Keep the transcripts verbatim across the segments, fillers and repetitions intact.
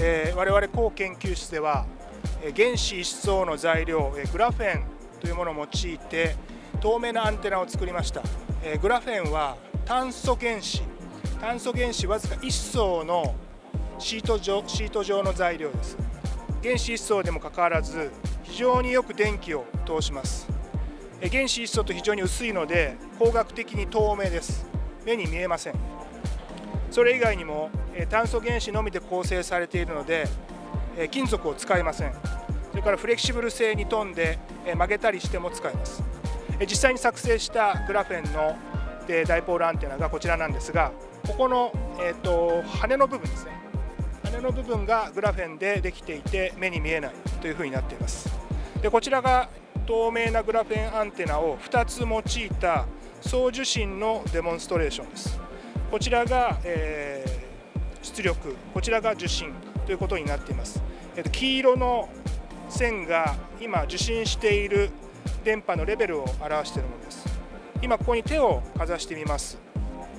えー、我々高研究室では原子一層の材料グラフェンというものを用いて透明なアンテナを作りました。グラフェンは炭素原子炭素原子わずかいっ層のシート状、シート状の材料です。原子いっ層でもかかわらず非常によく電気を通します。原子いっ層と非常に薄いので光学的に透明です。目に見えません。それ以外にも炭素原子のみで構成されているので金属を使いません。それからフレキシブル性に富んで曲げたりしても使えます。実際に作成したグラフェンのダイポールアンテナがこちらなんですが、ここの、えーと、羽の部分ですね、羽の部分がグラフェンでできていて目に見えないというふうになっています。でこちらが透明なグラフェンアンテナをふたつ用いた送受信のデモンストレーションです。こちらが、えー、出力、こちらが受信ということになっています。えーと、黄色の線が今受信している電波のレベルを表しているものです。今ここに手をかざしてみます。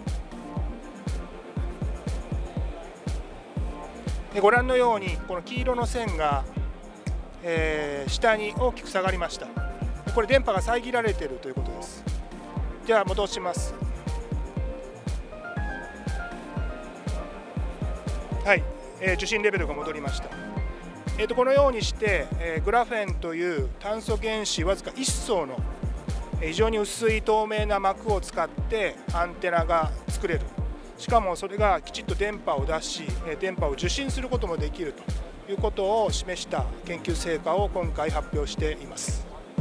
でご覧のようにこの黄色の線が、えー、下に大きく下がりました。これ電波が遮られているということです。では戻します。はい、えー、受信レベルが戻りました。えー、とこのようにして、えー、グラフェンという炭素原子わずかいっ層の非常に薄い透明な膜を使ってアンテナが作れる。しかもそれがきちっと電波を出し、電波を受信することもできるということを示した研究成果を今回発表しています。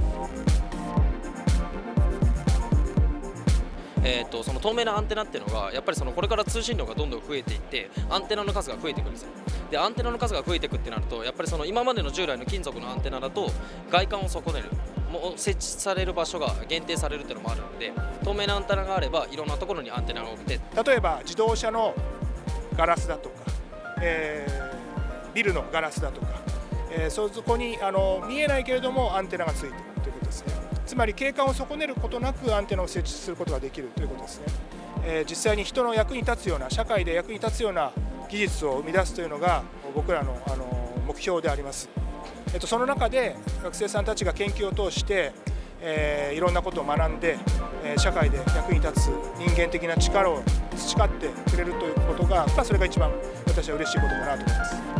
えー、とその透明なアンテナっていうのがやっぱりそのこれから通信量がどんどん増えていってアンテナの数が増えていくんですよ。でアンテナの数が増えていくってなるとやっぱりその今までの従来の金属のアンテナだと外観を損ねる、もう設置される場所が限定されるっていうのもあるので、透明なアンテナがあればいろんなところにアンテナが置けて、 例えば自動車のガラスだとか、えー、ビルのガラスだとか、えー、そこにあの見えないけれどもアンテナがついているということですね。つまり景観を損ねることなくアンテナを設置することができるということですね。えー、実際に人の役に立つような、社会で役に立つような技術を生み出すというのが僕らの、あの目標であります。えっと、その中で学生さんたちが研究を通して、えー、いろんなことを学んで、えー、社会で役に立つ人間的な力を培ってくれるということが、まあ、それが一番私は嬉しいことかなと思います。